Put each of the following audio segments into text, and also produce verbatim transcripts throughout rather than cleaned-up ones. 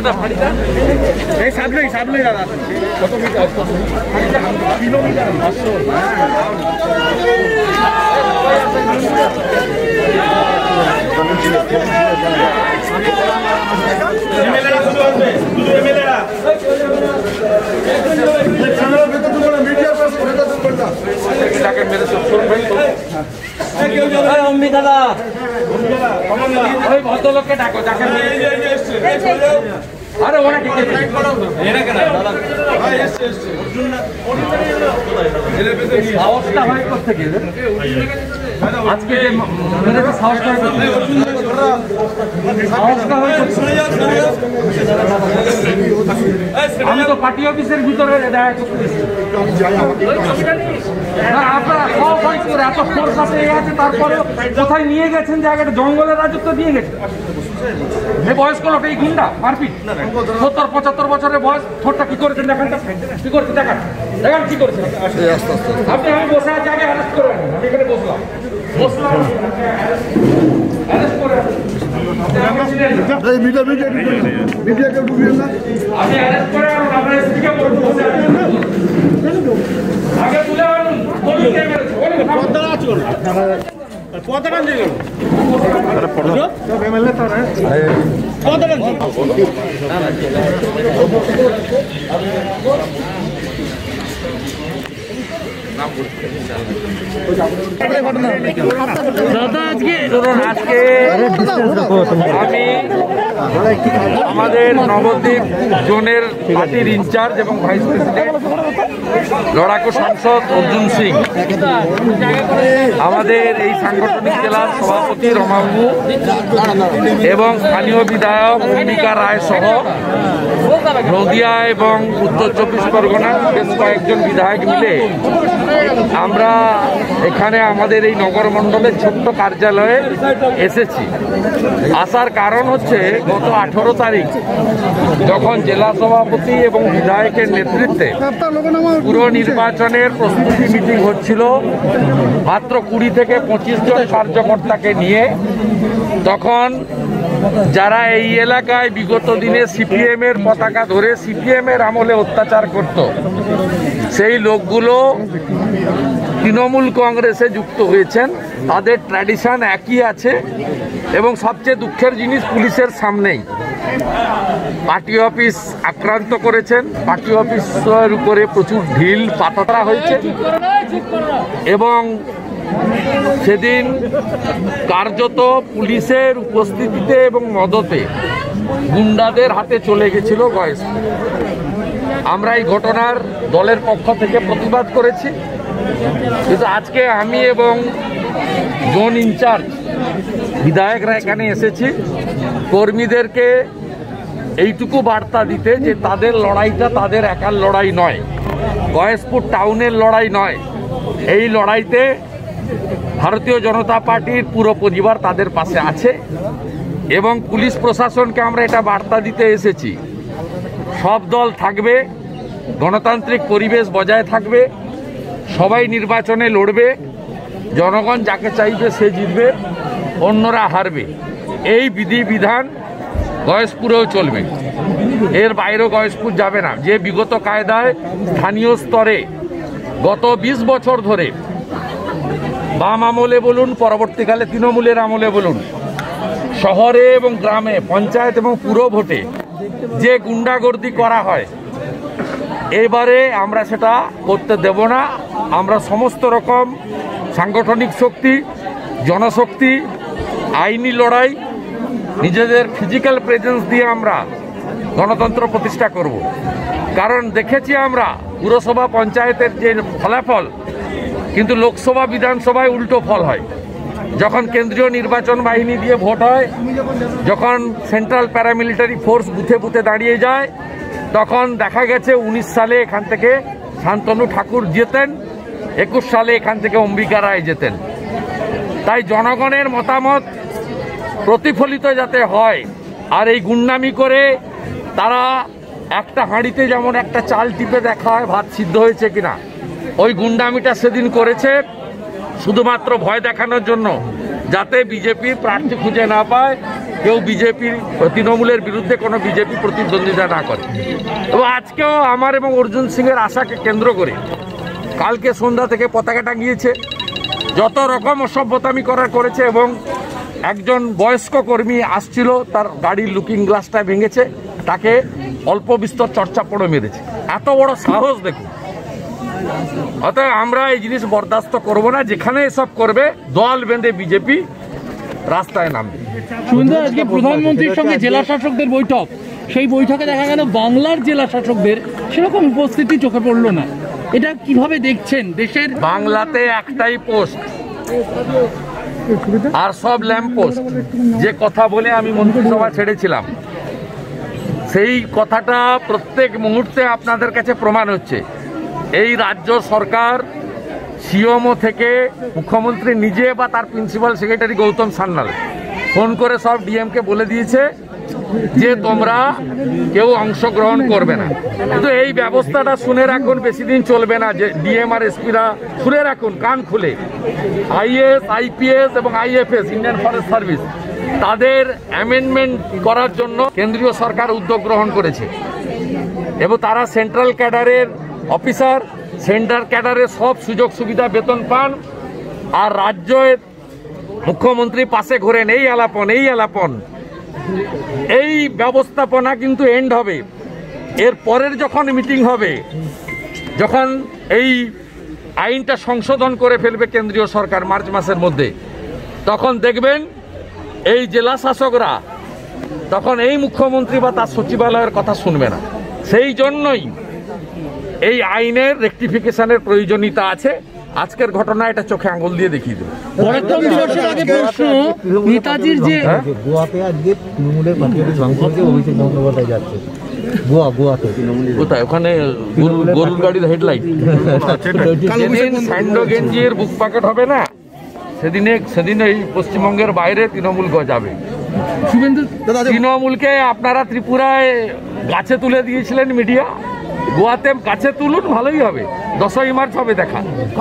কতটা ফাড়িটা? এই সামনেই সামনেই দাদা। কত মিটার? কিলোমিটার পাঁচশো। এমএলএরা শুরু হবে, শুধু এমএলএরা। চ্যানেলের ভিতর তো মিডিয়া পাস করে দাও কোনটা? এটাকে মেরে সব শুরু করে তো। এই অম্বি দাদা, অম্বি দাদা, কমান্ডার, ওই ভদ্রলোককে ডাকো, যাকে এই যে এই যে আরে ওরা কি করে এরা কেন দাদা ভাই এসে এসে অর্জুন না সাহসটা হয় কোথা থেকে আজকে মেরে তো সাহস হয় সাহসটা হয় শুনে যাও শুনে যাও আমি তো পার্টি অফিসের ভিতরে দেখা করতেছি না আপনারা সব ভাই করে এত ফোর্স আছে আছে তারপরে কোথায় নিয়ে গেছেন জায়গাটা জঙ্গলের রাজত্ব দিয়ে গেছে এই বয়স্ক লোক এই গুন্ডা মারপিট সত্তর পঁচাত্তর বছরের বয়স ঠোঁটটা কি করেছেন দেখান কি করেছেন দেখান দেখান কি করেছেন আপনি আমি বসে আছি আগে অ্যারেস্ট করে আমি এখানে বসলাম বসলাম অ্যারেস্ট করে মিডিয়া মিডিয়া মিডিয়াকে ঢুকিয়ে না আপনি অ্যারেস্ট করে আমরা এসপিকে বলবো বসে আছি আগে তুলে আনুন বলুন কে মেরেছে বলুন পর্দা আছে পর্দা টান দিয়ে গেল আরে পর্দা সব এমএলএ তো রে পর্দা টান দাদা আজকে আজকে আমি আমাদের নবদ্বীপ জোনের পার্টির ইনচার্জ এবং ভাইস প্রেসিডেন্ট লড়াকু সাংসদ অর্জুন সিং আমাদের এই সাংগঠনিক জেলার সভাপতি রমাবু এবং স্থানীয় বিধায়ক অম্বিকা রায় সহ নদিয়া এবং উত্তর চব্বিশ পরগনা বেশ কয়েকজন বিধায়ক মিলে আমরা এখানে আমাদের এই নগর মণ্ডলের ছোট্ট কার্যালয়ে এসেছি। আসার কারণ হচ্ছে গত আঠারো তারিখ যখন জেলা সভাপতি এবং বিধায়কের নেতৃত্বে পুরো নির্বাচনের প্রস্তুতি মিটিং হচ্ছিল মাত্র কুড়ি থেকে পঁচিশ জন কার্যকর্তাকে নিয়ে, তখন যারা এই এলাকায় বিগত দিনে সিপিএম এর পতাকা ধরে সিপিএম এর আমলে অত্যাচার করত সেই লোকগুলো তৃণমূল কংগ্রেসে যুক্ত হয়েছেন। তাদের ট্র্যাডিশন একই আছে এবং সবচেয়ে দুঃখের জিনিস পুলিশের সামনেই পার্টি অফিস আক্রান্ত করেছেন, পার্টি অফিসের উপরে প্রচুর ঢিল পাতা হয়েছে এবং সেদিন কার্যত পুলিশের উপস্থিতিতে এবং মদতে গুন্ডাদের হাতে চলে গেছিল গয়েস। আমরা এই ঘটনার দলের পক্ষ থেকে প্রতিবাদ করেছি, কিন্তু আজকে আমি এবং জোন ইনচার্জ বিধায়করা এখানে এসেছি কর্মীদেরকে এইটুকু বার্তা দিতে যে তাদের লড়াইটা তাদের একার লড়াই নয়, গয়েশপুর টাউনের লড়াই নয়। এই লড়াইতে ভারতীয় জনতা পার্টির পুরো পরিবার তাদের পাশে আছে এবং পুলিশ প্রশাসনকে আমরা এটা বার্তা দিতে এসেছি, সব দল থাকবে, গণতান্ত্রিক পরিবেশ বজায় থাকবে, সবাই নির্বাচনে লড়বে, জনগণ যাকে চাইবে সে জিতবে, অন্যরা হারবে। এই বিধিবিধান গয়েশপুরেও চলবে, এর বাইরেও গয়েশপুর যাবে না। যে বিগত কায়দায় স্থানীয় স্তরে গত বিশ বছর ধরে বাম আমলে বলুন পরবর্তীকালে তৃণমূলের আমলে বলুন শহরে এবং গ্রামে পঞ্চায়েত এবং পুরো ভোটে যে গুন্ডাগর্দি করা হয় এবারে আমরা সেটা করতে দেব না। আমরা সমস্ত রকম সাংগঠনিক শক্তি, জনশক্তি, আইনি লড়াই, নিজেদের ফিজিক্যাল প্রেজেন্স দিয়ে আমরা গণতন্ত্র প্রতিষ্ঠা করব। কারণ দেখেছি আমরা পুরসভা পঞ্চায়েতের যে ফলাফল, কিন্তু লোকসভা বিধানসভায় উল্টো ফল হয়। যখন কেন্দ্রীয় নির্বাচন বাহিনী দিয়ে ভোট হয়, যখন সেন্ট্রাল প্যারামিলিটারি ফোর্স বুথে বুথে দাঁড়িয়ে যায়, তখন দেখা গেছে উনিশ সালে এখান থেকে শান্তনু ঠাকুর যেতেন, একুশ সালে এখান থেকে অম্বিকা রায় যেতেন। তাই জনগণের মতামত প্রতিফলিত যাতে হয়, আর এই গুন্ডামি করে তারা একটা হাঁড়িতে যেমন একটা চাল টিপে দেখা হয় ভাত সিদ্ধ হয়েছে কিনা, ওই গুন্ডামিটা সেদিন করেছে শুধুমাত্র ভয় দেখানোর জন্য, যাতে বিজেপি প্রার্থী খুঁজে না পায় কেউ বিজেপির তৃণমূলের বিরুদ্ধে কোনো বিজেপি প্রতিদ্বন্দ্বিতা না করে। এবং আজকেও আমার এবং অর্জুন সিংয়ের আশাকে কেন্দ্র করে কালকে সন্ধ্যা থেকে পতাকা টাঙিয়েছে, যত রকম অসভ্যতামি করার করেছে। এবং একজন বয়স্ক কর্মী আসছিল, তার গাড়ির লুকিং গ্লাসটা ভেঙেছে, তাকে অল্প বিস্তর চর্চা পড়ে মেরেছে। এত বড় সাহস দেখুন। অতএব আমরা এই জিনিস বরদাস্ত করব না। যেখানে এসব করবে দল বেঁধে বিজেপি রাস্তায় নামবে। শুভেন্দু, আজকে প্রধানমন্ত্রীর সঙ্গে জেলা শাসকদের বৈঠক, সেই বৈঠকে দেখা গেল বাংলার জেলা শাসকদের সেরকম উপস্থিতি চোখে পড়লো না। এটা কিভাবে দেখছেন? দেশের বাংলাতে একটাই পোস্ট আর সব ল্যাম্প পোস্ট। যে কথা বলে আমি মন্ত্রিসভা ছেড়েছিলাম, সেই কথাটা প্রত্যেক মুহূর্তে আপনাদের কাছে প্রমাণ হচ্ছে। এই রাজ্য সরকার সিএমও থেকে মুখ্যমন্ত্রী নিজে বা তার principal secretary Goutam Sanyal phone করে সব ডিএমকে বলে দিয়েছে যে তোমরা কেউ অংশগ্রহণ করবে না। কিন্তু এই ব্যবস্থাটা শুনে রাখুন, বেশি দিন চলবে না। যে ডিএম আর এসপিরা শুনে রাখুন কান খুলে, আইএস আইপিএস এবং আইএফএস ইন্ডিয়ান ফরেস্ট সার্ভিস তাদের অ্যামেন্ডমেন্ট করার জন্য কেন্দ্রীয় সরকার উদ্যোগ গ্রহণ করেছে। এবং তারা সেন্ট্রাল ক্যাডারের অফিসার, সেন্ট্রাল ক্যাডারের সব সুযোগ সুবিধা বেতন পান। আর রাজ্যের মুখ্যমন্ত্রী পাশে ঘোরেন, এই আলাপন এই আলাপন। এই ব্যবস্থাপনা কিন্তু এন্ড হবে। এর পরের যখন মিটিং হবে, যখন এই আইনটা সংশোধন করে ফেলবে কেন্দ্রীয় সরকার মার্চ মাসের মধ্যে, তখন দেখবেন এই জেলা শাসকরা তখন এই মুখ্যমন্ত্রী বা তার সচিবালয়ের কথা শুনবে না। সেই জন্যই এই আইনের রেকটিফিকেশনের প্রয়োজনীয়তা আছে। আজকের ঘটনা এটা চোখে আঙুল দিয়ে দেখিয়ে দেবে। পরাক্রম দিবসের আগে প্রশ্ন, নেতাজির যে গোয়াতে আজকে তৃণমূলের পার্টির সাংসদ অভিষেক বন্দ্যোপাধ্যায় যাচ্ছে গোয়া গোয়াতে কোথায়? ওখানে গরুর গাড়ির হেডলাইট। যেদিন স্যান্ডো গেঞ্জির বুক প্যাকেট হবে না, সেদিনে সেদিন এই পশ্চিমবঙ্গের বাইরে তৃণমূল যাবে। শুভেন্দু, তৃণমূলকে আপনারা ত্রিপুরায় গাছে তুলে দিয়েছিলেন মিডিয়া, গোয়াতে গাছে তুলুন, ভালোই হবে। দশই মার্চ হবে দেখা।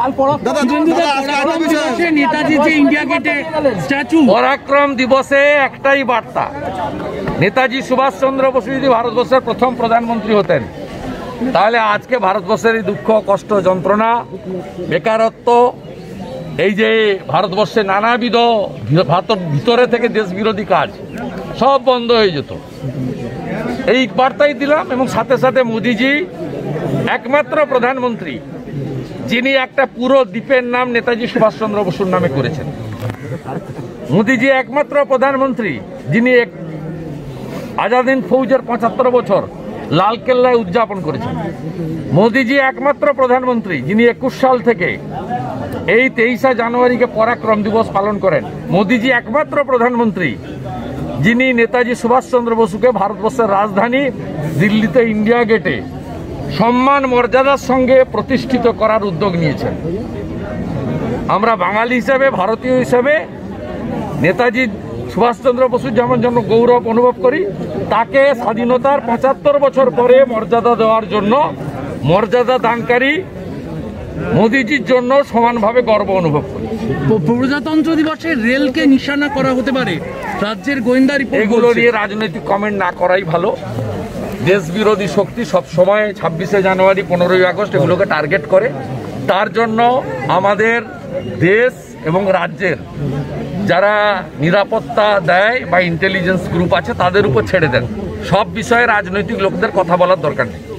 নেতাজি যে ইন্ডিয়া গেটে স্ট্যাচু, পরাক্রম দিবসে একটাই বার্তা, নেতাজি সুভাষচন্দ্র বসু যদি ভারতবর্ষের প্রথম প্রধানমন্ত্রী হতেন, তাহলে আজকে ভারতবর্ষের এই দুঃখ, কষ্ট, যন্ত্রণা, বেকারত্ব, এই যে ভারতবর্ষে নানাবিধ ভিতরে থেকে দেশ বিরোধী কাজ সব বন্ধ হয়ে যেত। এই বার্তাই দিলাম। এবং সাথে সাথে মোদিজি একমাত্র প্রধানমন্ত্রী যিনি একটা পুরো দ্বীপের নাম নেতাজি সুভাষচন্দ্র বসুর নামে করেছেন। মোদিজি একমাত্র প্রধানমন্ত্রী যিনি আজাদ হিন্দ ফৌজের পঁচাত্তর বছর লালকেল্লায় উদযাপন করেছেন। মোদিজি একমাত্র প্রধানমন্ত্রী যিনি একুশ সাল থেকে এই তেইশে জানুয়ারিকে পরাক্রম দিবস পালন করেন। মোদিজি একমাত্র প্রধানমন্ত্রী যিনি নেতাজি সুভাষচন্দ্র বসুকে ভারতবর্ষের রাজধানী দিল্লিতে ইন্ডিয়া গেটে সম্মান মর্যাদার সঙ্গে প্রতিষ্ঠিত করার উদ্যোগ নিয়েছেন। আমরা বাঙালি হিসেবে, ভারতীয় হিসেবে নেতাজি সুভাষচন্দ্র বসুর যেমন জন্য গৌরব অনুভব করি, তাকে স্বাধীনতার পঁচাত্তর বছর পরে মর্যাদা দেওয়ার জন্য মর্যাদা দানকারী মোদিজির জন্য সমানভাবে গর্ব অনুভব করি। প্রজাতন্ত্র দিবসে রেলকে নিশানা করা হতে পারে, রাজ্যের গোয়েন্দা রিপোর্ট এগুলো নিয়ে রাজনৈতিক কমেন্ট না করাই ভালো। দেশ বিরোধী শক্তি সব সময় ছাব্বিশে জানুয়ারি, পনেরোই আগস্ট এগুলোকে টার্গেট করে। তার জন্য আমাদের দেশ এবং রাজ্যের যারা নিরাপত্তা দেয় বা ইন্টেলিজেন্স গ্রুপ আছে তাদের উপর ছেড়ে দেন। সব বিষয়ে রাজনৈতিক লোকদের কথা বলার দরকার নেই।